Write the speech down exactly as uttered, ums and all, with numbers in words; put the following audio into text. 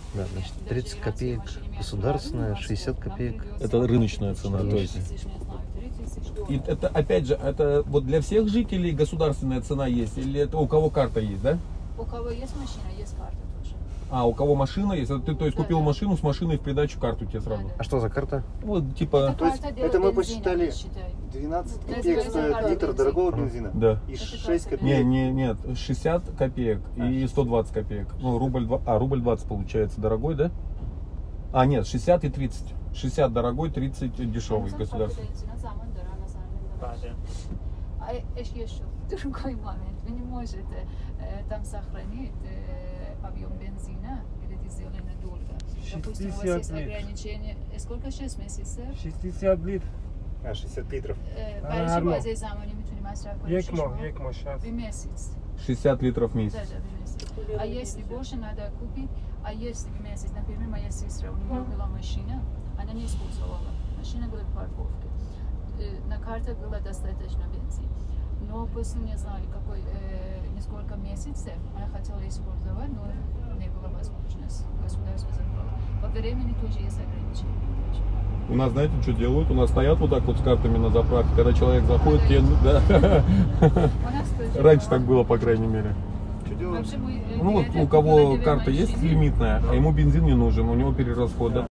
Да, значит, тридцать копеек государственная, шестьдесят копеек. Это рыночная цена, то есть. И это, опять же, это вот для всех жителей государственная цена есть? Или это у кого карта есть, да? У кого есть машина, есть карта тоже. А, у кого машина есть? Ты, то есть, Да, купил да. машину, с машиной в придачу карту тебе сразу? Да, да. А что за карта? Вот, типа... То есть Карта это мы бензина, посчитали считай. двенадцать Да, копеек это стоит карта литр бензина. дорогого бензина. Да. И Это шесть карта Не, копеек. не, нет, шестьдесят копеек и сто двадцать копеек. Ну, рубль, два- а, рубль двадцать получается дорогой, да? А, нет, шестьдесят и тридцать. шестьдесят дорогой, тридцать дешевый государственный. А еще что? Другой момент. Вы не можете э, там сохранить э, объем бензина или дизеля надолго. Допустим, у вас есть ограничение. Сколько? шесть месяцев? шестьдесят литр. А, шестьдесят литров. Э, А, برای ну. شما از زمانی میتونیم مصرف کنیم یک شش ماه ماه؟ یک ماه شصت. в месяц. шестьдесят литров в Да, месяц. да, в месяц. А если больше надо купить, а если в месяц, например, моя сестра, у нее была машина, она не использовала. Машина была в парковке. Э, На карте было достаточно бензин. Но после, не знаю, какой, э, несколько месяцев она хотела использовать, но не было возможности. Государство закрыло. По времени тоже есть ограничения. У нас, знаете, что делают? У нас стоят вот так вот с картами на заправке, когда человек заходит, тебе... Да. У нас тоже. Раньше так было, по крайней мере. Что делаем? Вообще мы, э, Ну вот это у кого купили карта две есть машины. лимитная, а ему бензин не нужен, у него перерасход, да?